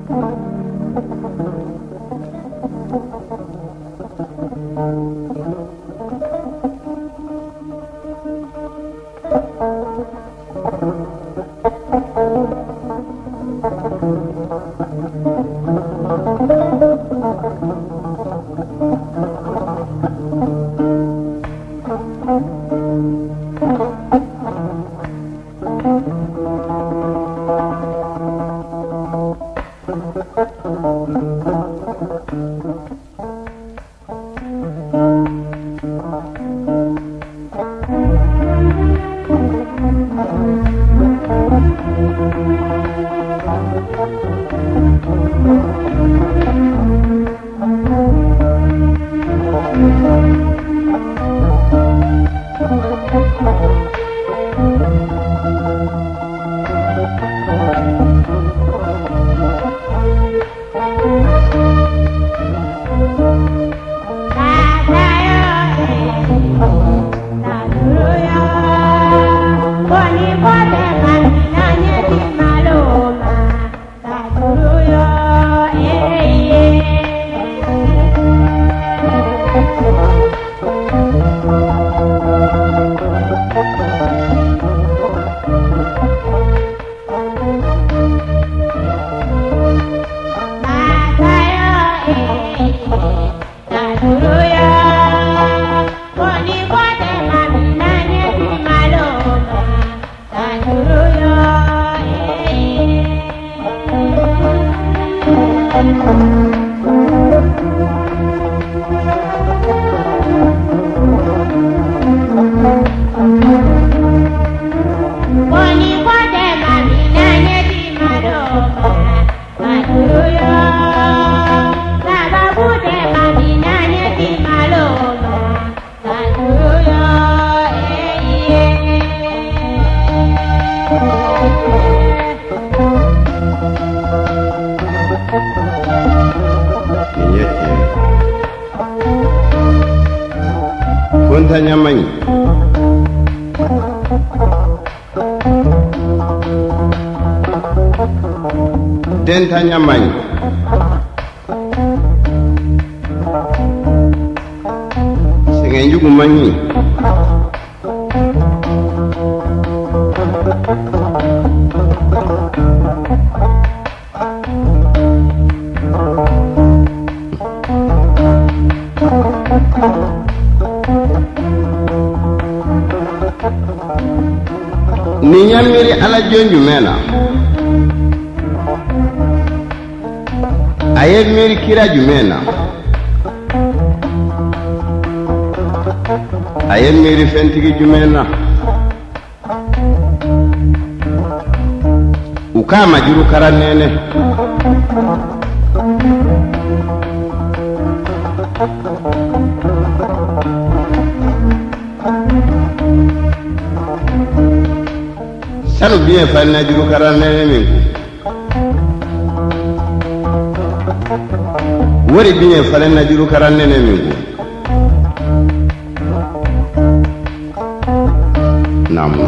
Nyamany Denta Nyamany Singen Jugu Manyi Ni nyamiri ala jonju mena aye miri kira jumena aye miri fentigi jumena ukama juru karanene Salu bien falna juru karanene mingu Wari bien falna juru karanene mingu Namu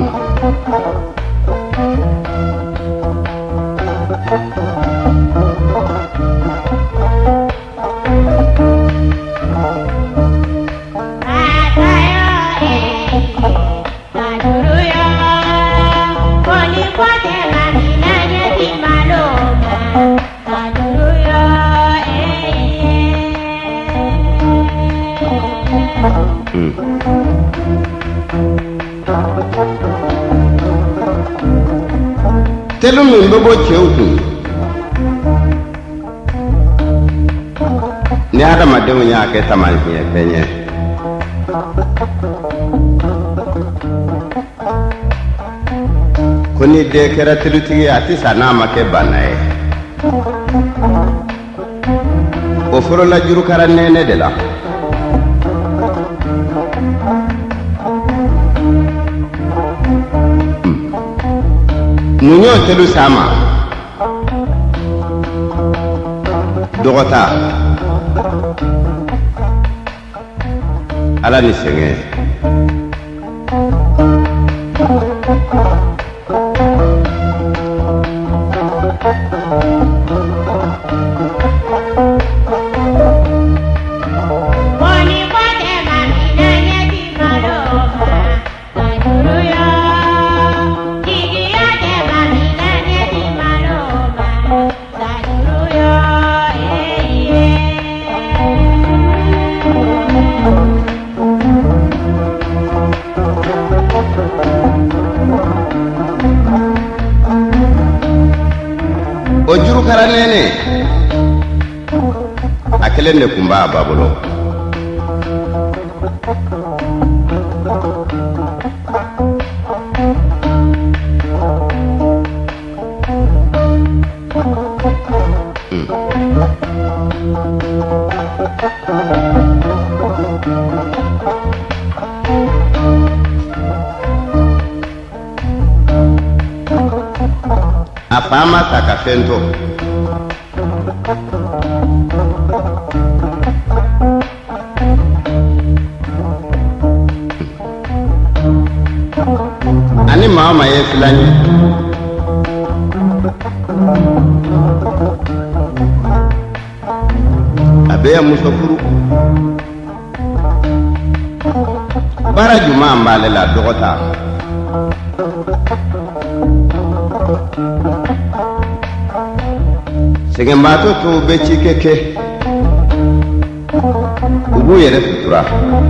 Telu min bobo cheuku Ni adama demu nya ke tamal hiye penye Kuni de kera telu tigi ati sana make banae Oforo la juru karanene de la Munyo telu sama Dogota Ala ni senge O juru kara nene a kelen de kun b'a ba bolo. A fa ma sa ka fɛn to. Ani maa o maa ye filan ye a bɛ ye muso furu baara juman b'ale la dɔgɔ ta. Sɛgɛnbaatɔ tɔw bɛ ci kɛ u b'u yɛrɛ sutura.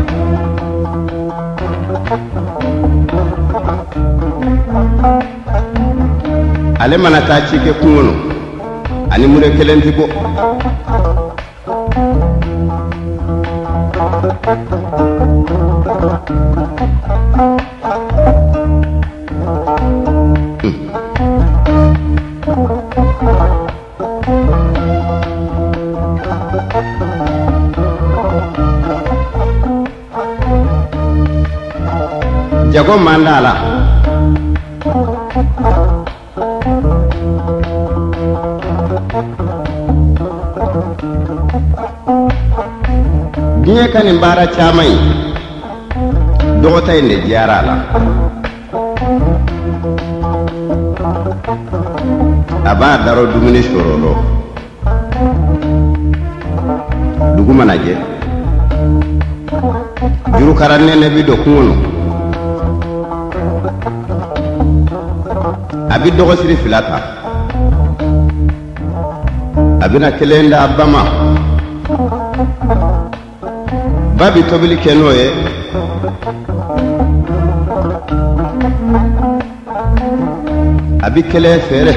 Ale mana taa ci kɛ kungo kɔnɔ ani mure kelen tɛ bɔ. Jago mandala diɲɛ ka nin baara caman ye dɔgɔta in de diyara a la. A b'a daro dumuni sɔrɔ lɔ dugu mana jɛ jurukara nɛnɛ bi don kungo kɔnɔ. A bi dɔgɔsiri fila ta a bɛna kelen da ba ma. Ba bi tobili kɛ n'o ye a bi kelen fɛrɛ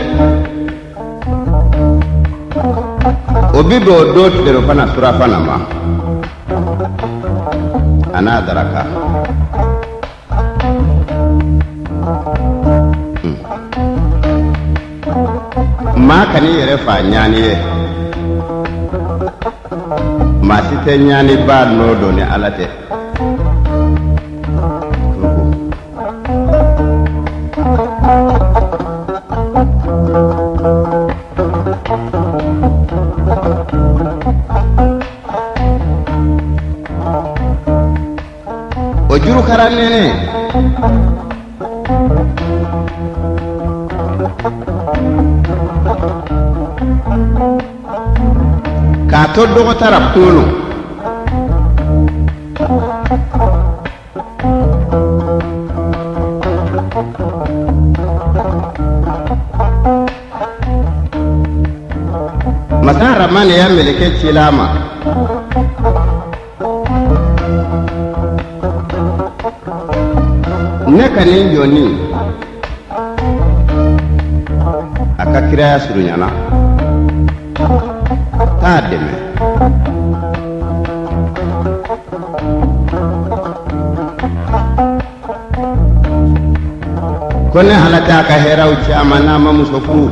o bi bɛn o don tilefana surafana ma a n'a daraka. Maa kan'i yɛrɛ fa ɲaani ye maa si tɛ ɲaani baa nɔ dɔn ni Ala tɛ. O jurukara nɛnɛ k'a to dɔgɔ taara kungo kɔnɔ masa Ramani y'a meleke cila a ma. Ne ka nin jɔni a ka kiraya surunyana t'a dɛmɛ. Ko ne halata a ka hɛrɛw caman n'a ma muso furu.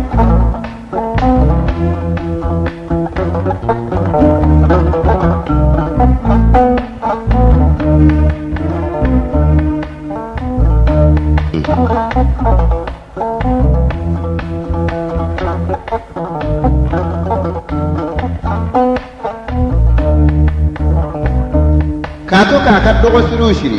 K'a to k'a ka dɔgɔsiriw siri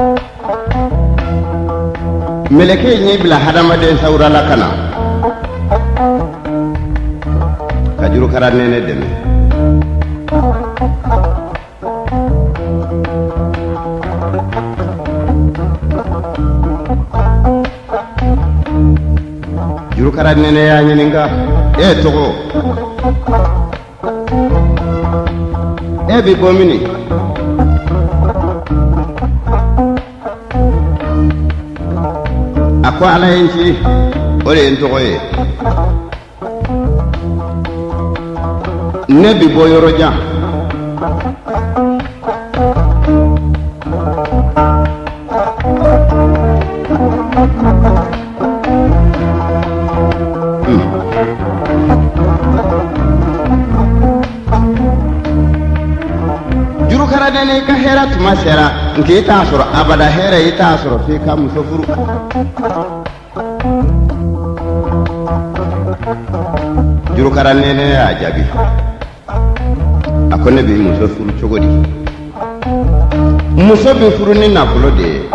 meleke in y'i bila hadamaden sawurala ka na jurukara nene dɛmɛ jurukara nene y'a ɲininka tɔgɔ bi bɔ mini a ko ala ye n ci o de ye n tɔgɔ ye ne bi bɔ yɔrɔ jan jurukara nene ka hɛrɛ tuma sera nke i t'a sɔrɔ abada hɛrɛ i t'a sɔrɔ f'i ka muso furu jurukara nene y'a jaabi a ko ne b'i muso furu cogo di muso bɛ furu ni nafolo de ye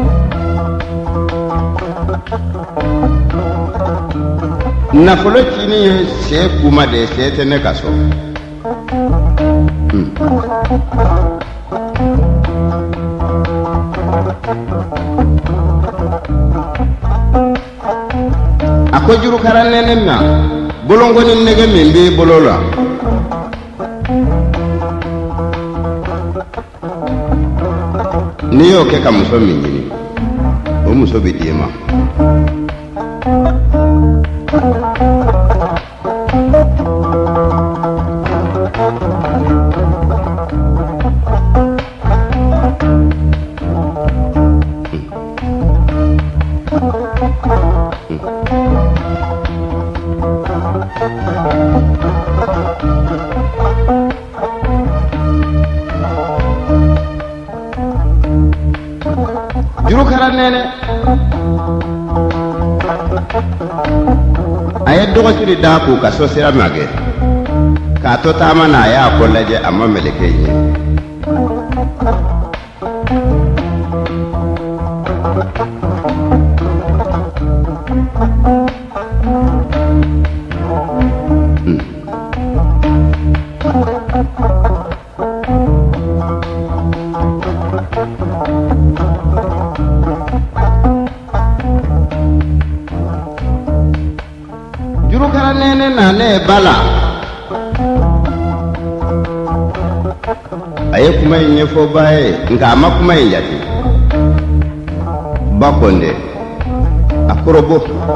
nafolo cini ye sɛ kuma de ye sɛ tɛ ne ka so a ko jurukara nene na bolongoni nege min b'i bolo la n'i y'o kɛ ka muso min ɲini o muso bɛ d'i ma jurukara nene a ye dɔgɔsiri da k'u ka so sira magɛ k'a to taama na a y'a ko lajɛ a ma meleke ye jurukara nene na ne bala a ye kuma in ɲɛfɔ ba ye nka a ma kuma in jate ba kɔnde a kɔrɔbɔ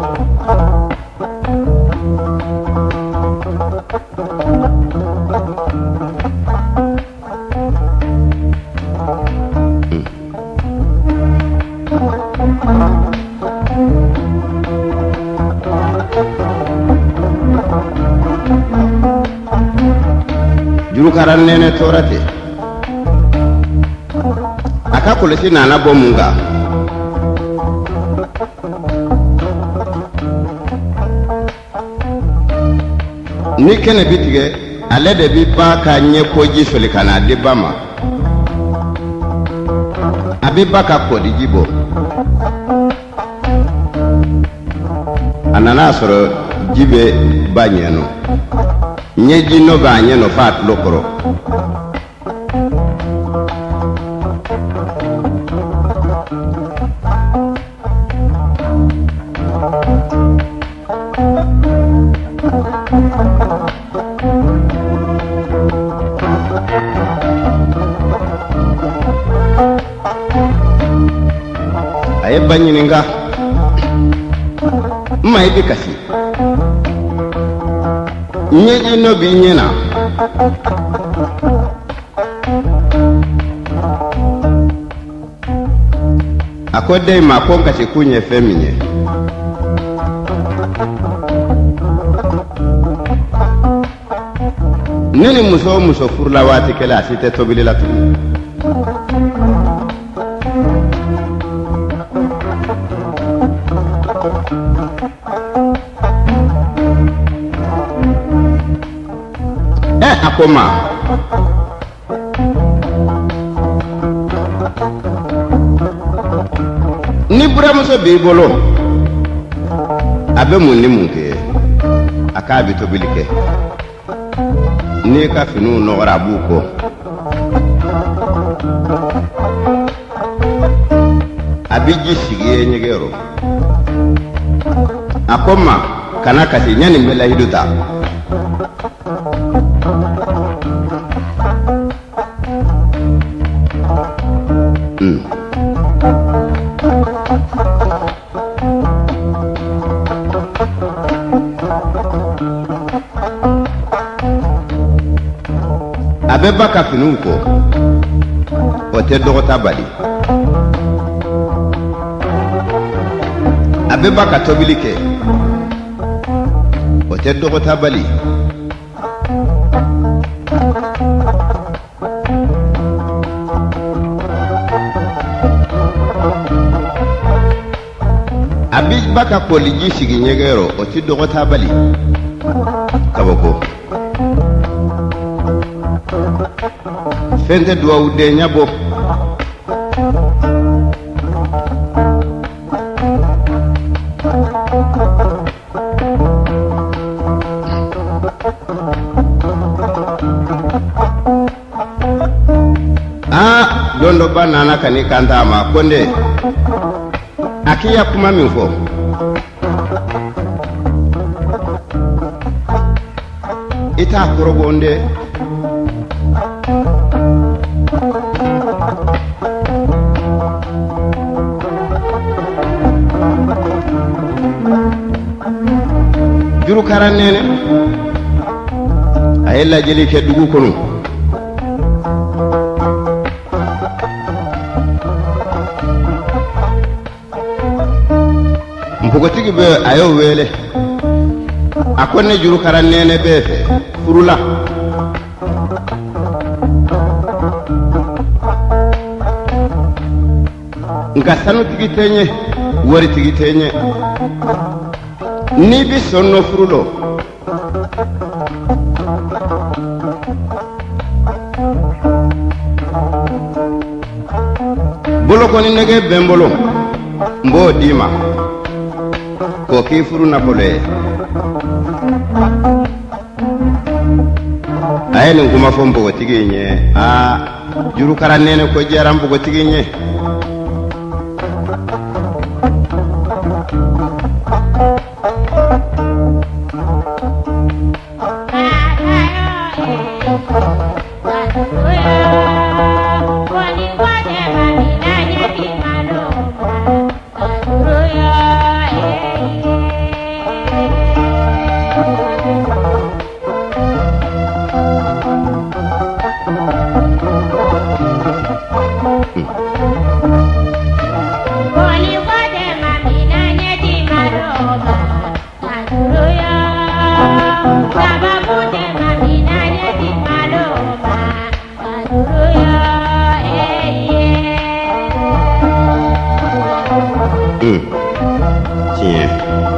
jurukara nene tora ten a ka kɔlɔsi nana bɔ mun kan ni kɛnɛ bi tigɛ ale de bi ba ka ɲɛkoji soli ka n'a di ba ma a bi ba ka kɔdiji bɔ a nana sɔrɔ ji bɛ ba ɲɛnɔ ɲɛji nɔ b'a ɲɛnɔ f'a tulo kɔrɔ a ye ba ɲininka n ma i bɛ kasi ɲɛji nɔ b'i ɲɛ na a ko den ma ko kasi kun ye fɛn min ye ne ni muso o muso furula waati kelen a si tɛ tobili la tugun a ko ma ni buramuso b'i bolo a bɛ mun ni mun kɛ a k'a bɛ tobili kɛ ni ka finu nogara buko abiji sigiye nyegero akoma kana kasi nyani mbela hiduta abeba ka finu ko o te dogota bali abeba ka tobili kɛ o tɛ dogota bali abeba ka koliji sigi ɲɛgɛyɔrɔ o tɛ dogota bali kabako fɛn tɛ duwawu den ɲabɔ don dɔ ba nana ka ni kanta ma ko nde a k'i ya kuma min fɔ i t'a kɔrɔbɔ nde jurukara nene a ye lajɛli kɛ dugu kɔnɔ npogotigi bɛ a y'o wele a ko ne jurukara nene bɛɛ fɛ furula nka sanutigi tɛ ɲɛ waritigi tɛ ɲɛ n'i bi sɔn nɔ furu lɔ bolokɔni nɛgɛ bɛ n bolo n b'o d'i ma k'o k'i furu nafolo ye a ye nin kuma fɔ npogotigi in ye jurukara nɛnɛ ko diyara npogotigi in ye tiɲɛ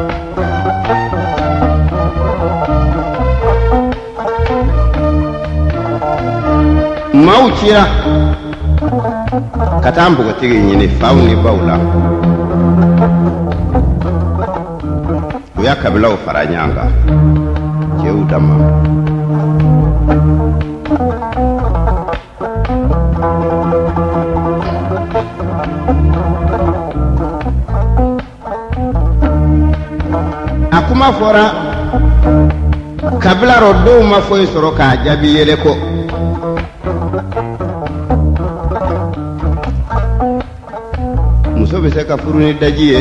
maaw cira ka taa npogotigi ɲini faw ni baw la u y'a kabilaw fara ɲɔgɔn kan cɛw dama a kuma fɔra kabila rɔ dɔw ma foyi sɔrɔ k'a jaabi yɛlɛ kɔ muso bɛ se ka furu ni daji ye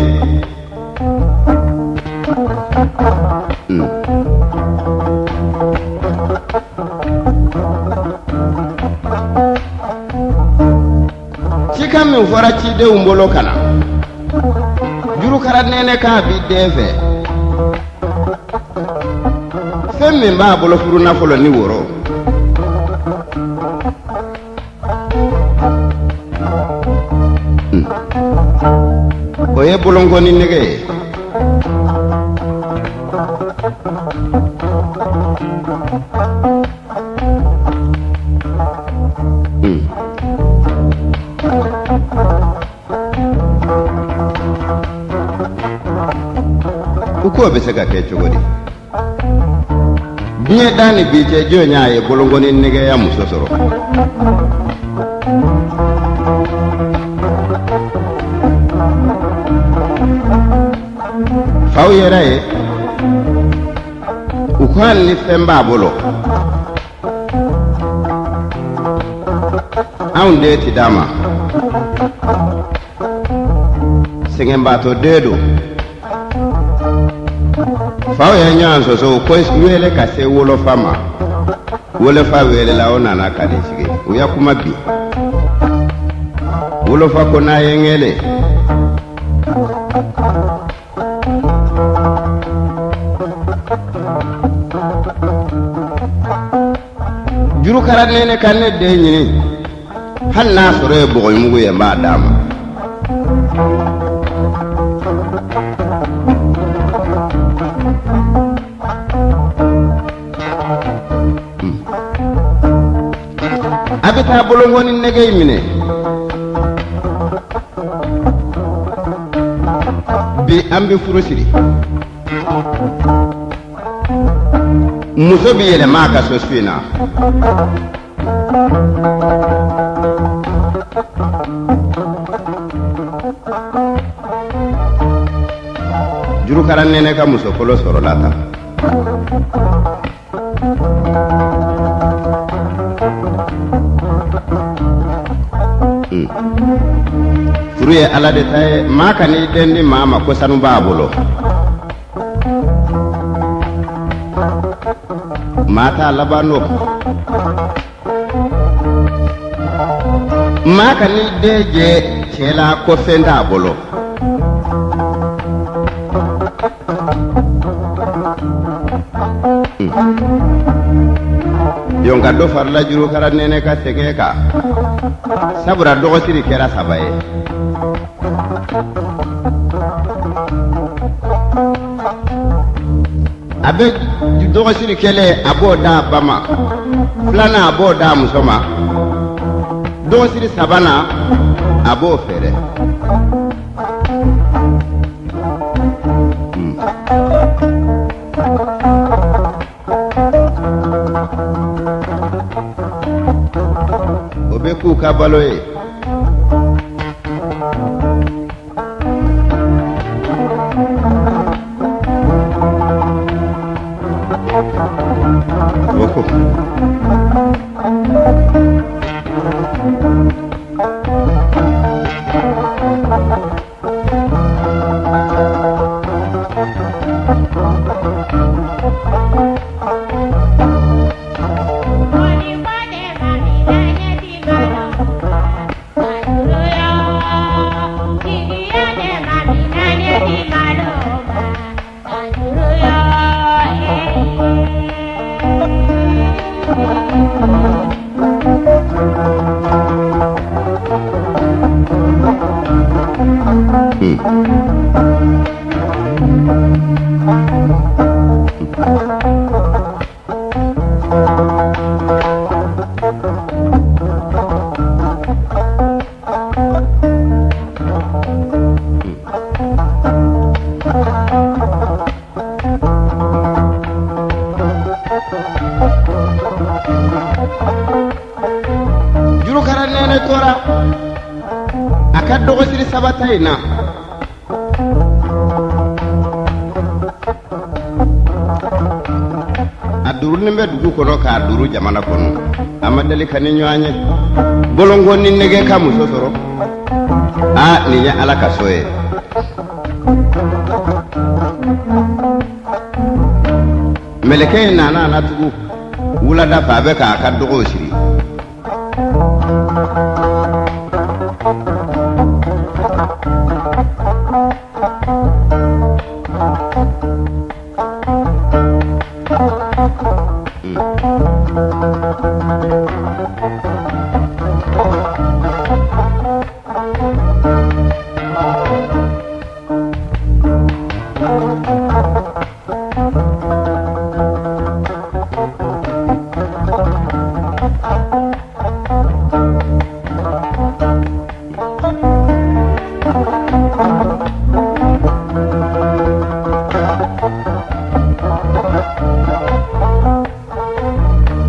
cikan min fɔra cidenw bolo ka na jurukara nɛnɛ k'a bi den fɛ fɛn min b'a bolo furu nafolo ni woro o ye bolonkɔni nɛgɛ ye u k'o bɛ se ka kɛ cogo di Nye dani biche jo nyaye bolongoni nige ya musosoro. Fau yera ye ukwan ni femba bolo. Aunde ti dama Sengembato dedo Fao ya nyan so ko wele ka se wolo fama wolo fa wele la ona na kadishige uya kuma bi wolo fa ko na yengele juru karanne ne kanne de nyini han na sore bogoy mugo ya ba dama abita bolongoni negay mine bi ambe furusiri muso bi yele maka sosfina juru karanne ne ka muso kolo soro lata furuye ala de tay maka ni dendi mama ko sanu babulo mata labano maka ni deje chela ko fenda bolo yonka do farla juru karanne ne ka tegeka sabura dogo siri kera sabaye abe dogo siri kele abo da bama flana abo da musoma dogo siri sabana abo fere obe ku ka baloye oko juru karanne ne tora aka dogo siri sabatayna aduru nimbe dugu kono ka aduru jamana kono amadali kani nyoanye bolongo ni nege ka musosoro a ni ya ala kasoye meleke nana na tugu wula da fa be ka aka dogo siri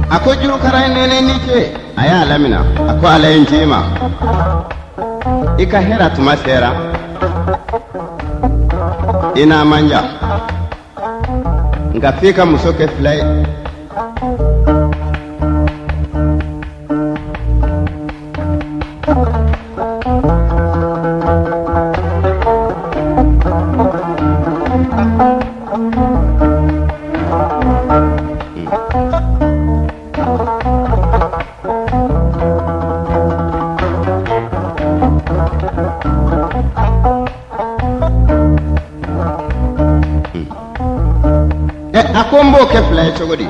ako juru karan nene ni ce aya lamina ako alayin jima ika hera tuma sera ina manja nga fika muso ke filai akombo ke filai cogodi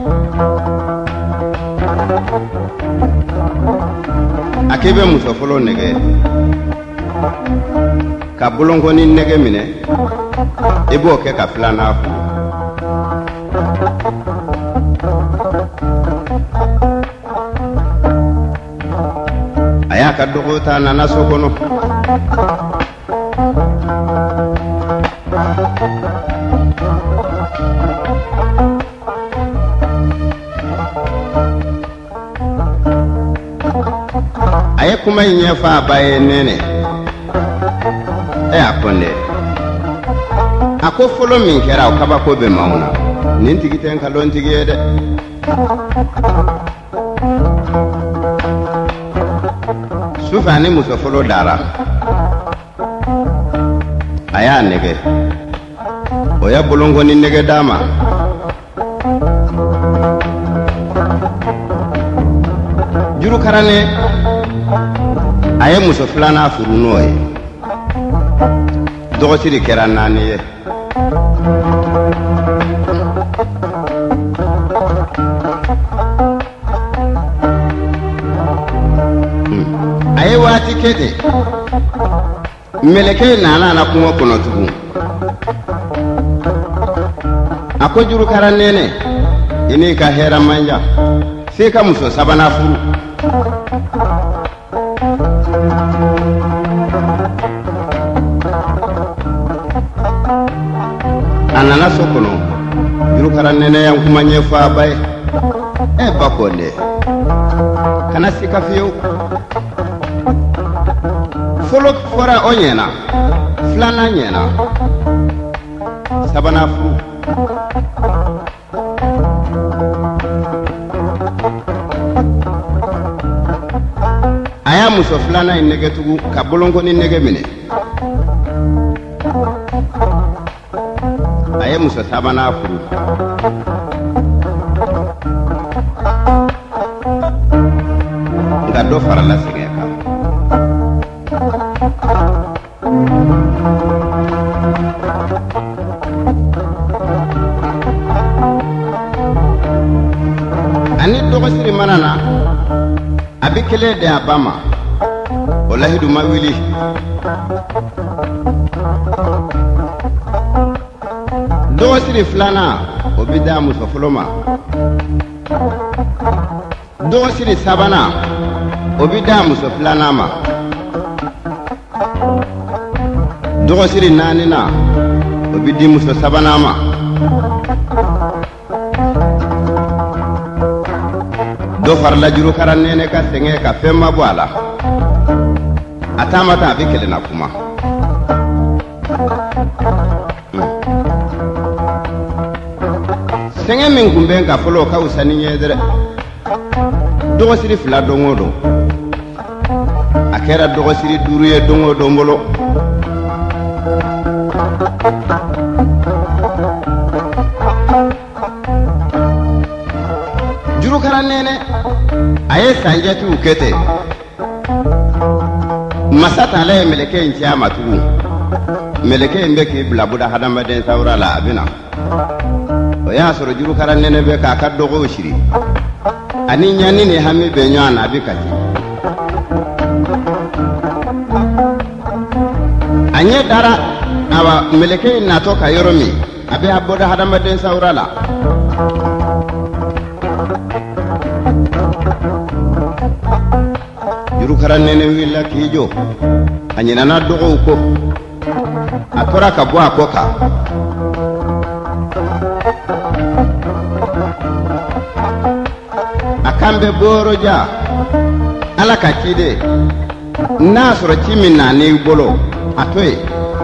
akebe muso folo nege ka bolongoni nege mine ibo ke ka filana fu aya ka dogota nana sokono aye kuma yin fa baye nene akonde ako folo min kera o kaba ko be mauna nin tigi ten kalon tigi de sufani muso folo dara aya nege o ya bolongo ni nege dama juru karane aye muso filana furu n'o ye dɔgɔsiri kɛra 4 ye a ye waati kɛ ten mɛlɛkɛ nana na kungo kɔnɔ tugun a ko jurukara nɛnɛ i n'i ka hɛrɛ manja f'i ka muso sabanan furu a nana so kɔnɔ jurukara nɛnɛ yan kuma ɲɛfɔ a ba ye ba kɔnde kana sika fiyewu fɔlɔ fɔra o ɲɛna filanan ɲɛna sabanan furu a y'a muso filanan in nɛgɛ tugun ka bolonkoni nɛgɛ minɛ a ye muso sabanan furu nka dɔ farala sɛgɛn kan ani dɔgɔsiri mana na a bɛ kelen de a ba ma o lahidu ma wuli dɔgɔsiri filanan o bɛ da muso fɔlɔ ma dɔgɔsiri sabanan o bɛ da muso filanan ma dɔgɔsiri naaninan o bɛ di muso sabanan ma dɔ farala jurukara nɛnɛ ka sɛgɛn ka fɛn ma bɔ a la a taamata a bɛ kɛlɛna kuma sɛgɛn min kun bɛ ka fɔlɔ ka wusa ni ɲɛ dɛrɛ dɔgɔsiri fila don o don a kɛra dɔgɔsiri 5 ye don o don bolo jurukara nɛnɛ a ye sanjɛtiw kɛ ten masa taala ye mɛlɛkɛ in ci a ma tugun mɛlɛkɛ in bɛ k'i bila buda hadamaden sawura la a bɛ na o y'a sɔrɔ jurukara nɛnɛ bɛ k'a ka dɔgɔw siri ani ɲani ni hami bɛ ɲɔgɔn na a bɛ kasi a ɲɛ dara awa mɛlɛkɛ in natɔ ka yɔrɔ min a bɛ a buda hadamaden sawura la jurukara nɛnɛ wulila k'i jɔ a ɲinana dɔgɔw kɔ a tora ka bɔ a kɔ kan an bɛ bɔɔrɔ ja ala ka ciden n'a sɔrɔ ci min na n'i bolo a to yen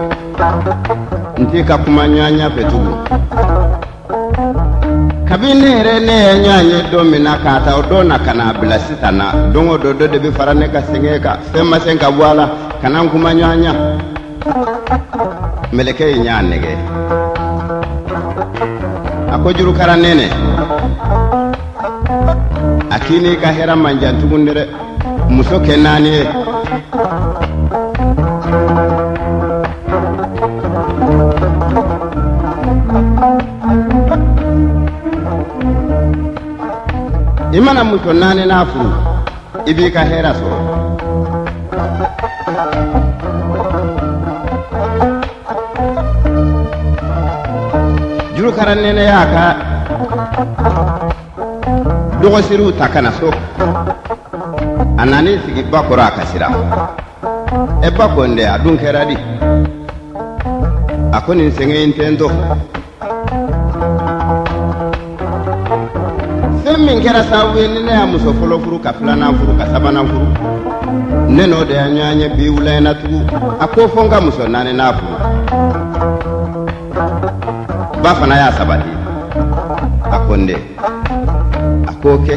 n t'i ka kuma ɲɔgɔnya fɛ tugun kabini ne yɛrɛ ne ye ɲɔgɔn ye don min na k'a ta o don na ka n'a bila sisan na don o don dɔ de bɛ fara ne ka sɛgɛn kan fɛn ma se ka bɔ a la ka na n kuma ɲɔgɔnya mɛlɛkɛ ye ɲɔgɔn nɛgɛ a ko jurukara nɛnɛ a k'i n'i ka hɛrɛ man jan tugun dɛ muso kɛ naani ye i mana muso naani n'a furu i b'i ka hɛrɛ sɔrɔ jurukara nɛnɛ y'a ka dɔgɔsiriw ta ka na so a nan'i sigi ba kɔrɔ a kasira ba ko n dɛ a dun kɛra di a ko nin sɛgɛn in tɛ n to fɛn min kɛra sababu ye ni ne y'a muso fɔlɔ furu ka filanan furu ka sabanan furu ne n'o de y'a ɲɔgɔn ye bi wula in na tugun a ko fɔ n ka muso naani n'a furu ba fana y'a sabati a ko n dɛ a k'o kɛ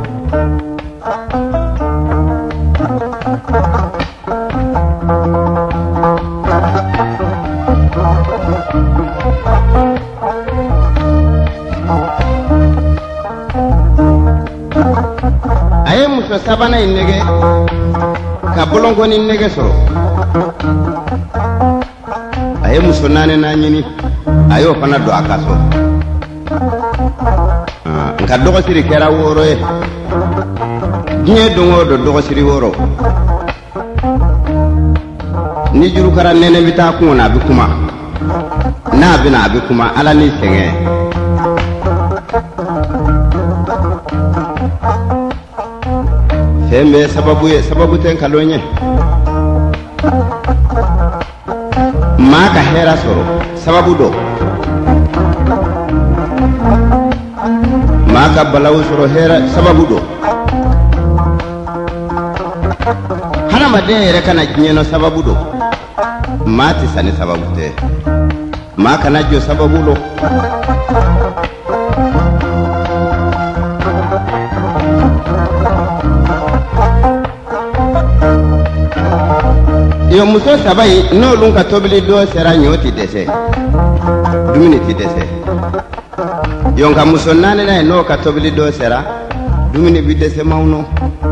a ye muso sabanan in nɛgɛ ka bolonkɔni nɛgɛ sɔrɔ a ye muso naaninan ɲini a y'o fana don a ka so nka dɔgɔsiri kɛra 6 ye diɲɛ don o don dɔgɔsiri 6 ni jurukara nɛnɛ bɛ taa kungo na a bɛ kuma n'a bɛ na a bɛ kuma ala ni sɛgɛn fɛn bɛɛ sababu ye sababu tɛ nkalon ye maa ka hɛrɛ sɔrɔ sababu dɔ maa ka balawu sɔrɔ hɛrɛ sababu dɔ hadamaden yɛrɛ kana diɲɛ na sababu dɔ maa tɛ sa ni sababu tɛ maa kana jɔ sababu dɔ yo muso saba in n'olu ka tobili dɔ sera ɲɔ tɛ dɛsɛ dumuni tɛ dɛsɛ yo nka muso naaninan in n'o ka tobili dɔ sera dumuni bɛ dɛsɛ maaw nɔ